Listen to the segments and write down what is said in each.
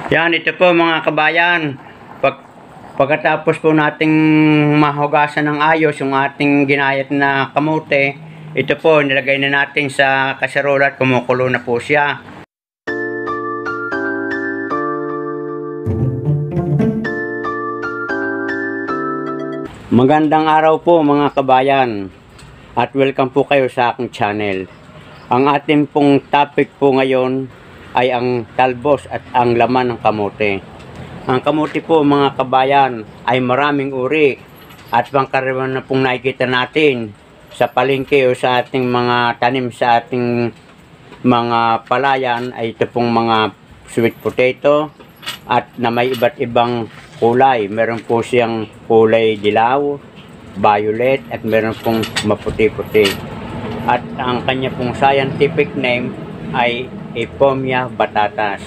Yan, ito po mga kabayan. Pagkatapos po nating mahugasan ng ayos yung ating ginayat na kamote, ito po nilagay na natin sa kaserola at kumukulo na po siya. Magandang araw po mga kabayan at welcome po kayo sa aking channel. Ang ating pong topic po ngayon ay ang talbos at ang laman ng kamote. Ang kamote po mga kabayan ay maraming uri at pangkaraniwan na pong nakikita natin sa palengke o sa ating mga tanim sa ating mga palayan ay ito pong mga sweet potato at na may iba't ibang kulay. Meron po siyang kulay dilaw, violet at meron pong maputi-puti. At ang kanya pong scientific name ay Euphorbia batatas.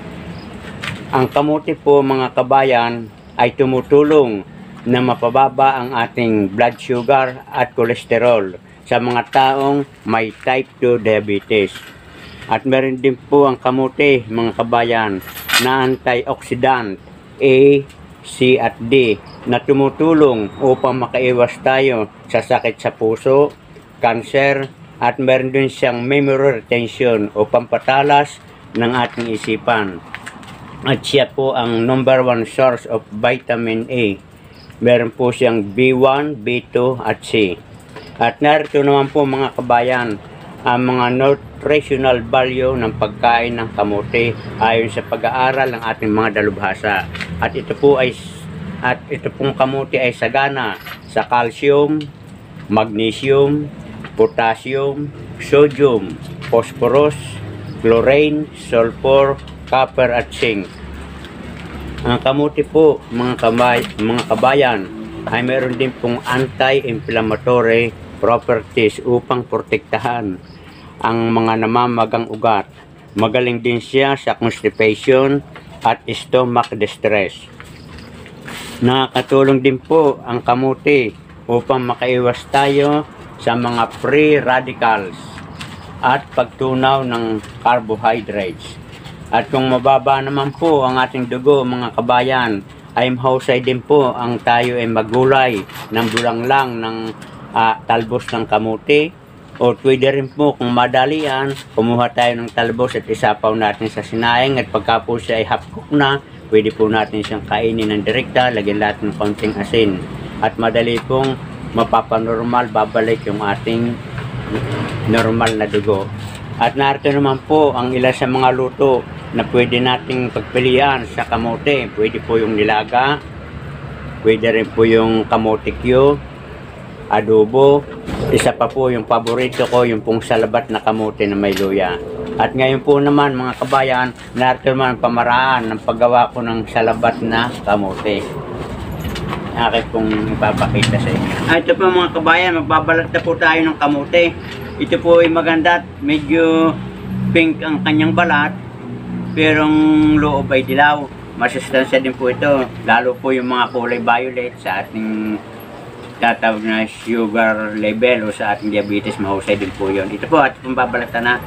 Ang kamote po mga kabayan ay tumutulong na mapababa ang ating blood sugar at cholesterol sa mga taong may type 2 diabetes. At meron din po ang kamote mga kabayan na antioxidant A, C at D na tumutulong upang makaiwas tayo sa sakit sa puso, cancer, at meron din siyang memory retention o pampatalas ng ating isipan. At siya po ang number 1 source of vitamin A. Meron po siyang B1, B2 at C. At narito naman po mga kabayan ang mga nutritional value ng pagkain ng kamote ayon sa pag-aaral ng ating mga dalubhasa. At ito pong kamote ay sagana sa calcium, magnesium, potassium, sodium, phosphorus, chlorine, sulfur, copper at zinc. Ang kamote po mga kabayan ay meron din pong anti-inflammatory properties upang protektahan ang mga namamagang ugat. Magaling din siya sa constipation at stomach distress. Nakakatulong din po ang kamote upang makaiwas tayo sa mga free radicals at pagtunaw ng carbohydrates. At kung mababa naman po ang ating dugo mga kabayan, ay mahusay din po ang tayo ay magulay ng bulanglang ng talbos ng kamote. O pwede rin po kung madalian, kumuha tayo ng talbos at isapaw natin sa sinaing at pagka po siya ay half cook na, pwede po natin siyang kainin ng direkta, lagyan natin ng konting asin. At madali pong mapapanormal, babalik yung ating normal na dugo. At narito naman po ang ilan sa mga luto na pwede nating pagpilian sa kamote. Pwede po yung nilaga, pwede rin po yung kamote Q, adobo. Isa pa po yung paborito ko, yung pong salabat na kamote na may luya. At ngayon po naman mga kabayan, narito naman ang pamaraan ng paggawa ko ng salabat na kamote. Akin pong ipapakita sa inyo. Ito po mga kabayan, magbabalat na po tayo ng kamote. Ito po ay maganda, medyo pink ang kanyang balat, pero ang loob ay dilaw. Masustansya din po ito, lalo po yung mga kulay violet sa ating tatawag na sugar level o sa ating diabetes, mahusay din po yun. Ito po at pong babalatan na.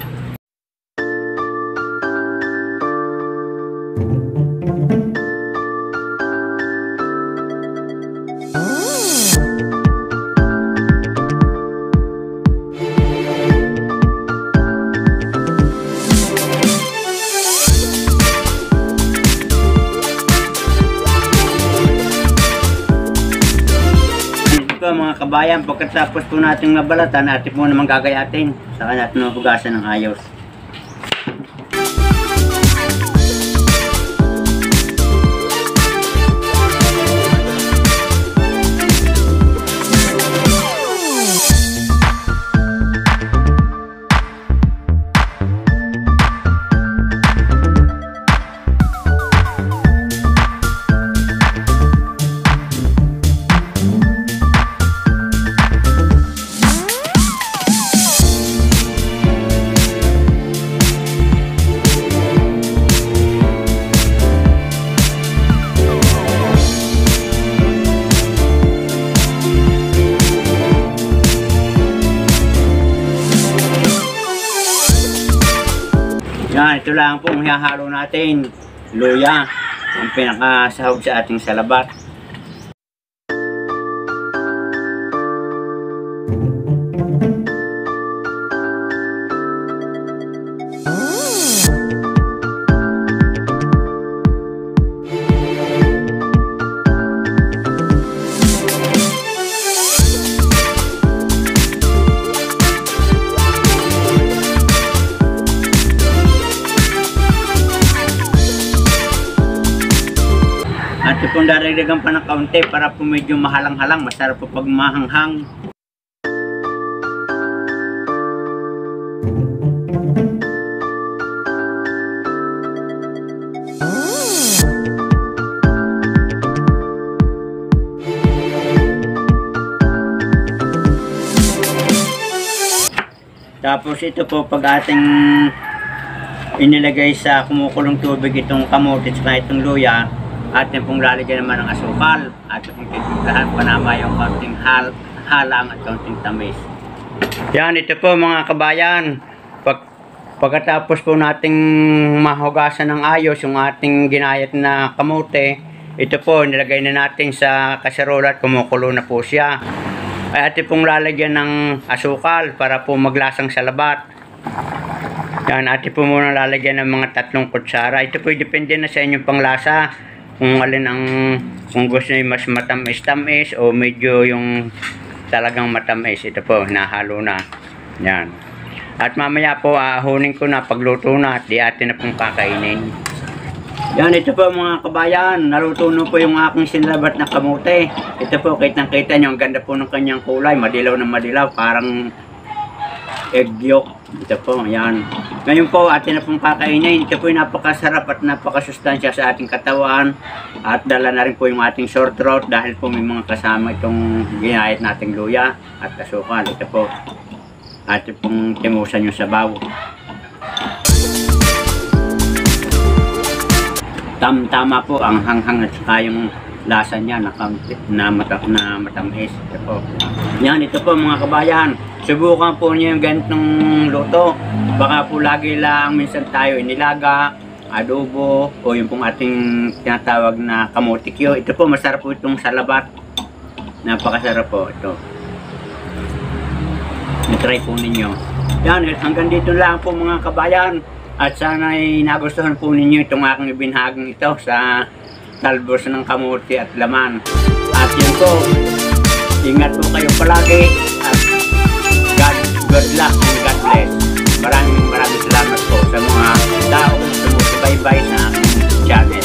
Mga kabayan, pagkatapos po natin mabalatan, natin po naman gagayatin. Saka natin mabugasan ng ayos. Yan, ito lang po ang hihalo natin. luya, ang pinakasahog sa ating salabat. At kung daragdagan pa ng kaunti para po medyo mahalang-halang, masarap po pag mahanghang. Tapos ito po pag ating inilagay sa kumukulong tubig itong kamote at itong luya, atin pong lalagyan naman ng asukal at pong titimplahan panama yung kaunting halang at kaunting tamis. Yan, ito po mga kabayan, pagkatapos po nating mahugasan ng ayos yung ating ginayat na kamote, ito po nilagay na natin sa kaserola at kumukulo na po siya. Ay atin pong lalagyan ng asukal para po maglasang salabat. Yan, atin po muna lalagyan ng mga 3 kutsara. Ito po depende na sa inyong panglasa. Kung alin ang, kung gusto nyo mas matamis-tamis o medyo yung talagang matamis, ito po, nahalo na. Yan. At mamaya po, ahunin ko na pagluto na at di atin na pong kakainin. Yan, ito po mga kabayan, naluto na po yung aking sinlabat na kamote. Ito po, kitang-kita nyo, ang ganda po ng kanyang kulay, madilaw na madilaw, parang egg yolk. Ito po, yan. Ngayon po, atin na pong kakainin. Ito po yung napakasarap at napakasustansya sa ating katawan. At dala na rin po yung ating sore throat dahil po may mga kasama itong ginayat nating luya at asukal. Ito po, atin pong timusan yung sabaw. Tama po ang hanghang at saka yung lasa niya na matamis. Ito po. Yan, ito po mga kabayan. Subukan po niyo yung ganitong luto. Baka po lagi lang minsan tayo inilaga, adobo, o yung pong ating tinatawag na kamotikyo. Ito po, masarap po itong salabat. Napakasarap po ito. I-try po ninyo. Yan, hanggang dito lang po mga kabayan. At sana ay nagustuhan po ninyo itong aking ibinahaging ito sa talbos ng kamote at laman. At yun po, ingat po kayo palagi at God luck and God bless. Maraming salamat po sa mga taong sumusubaybay sa aking channel.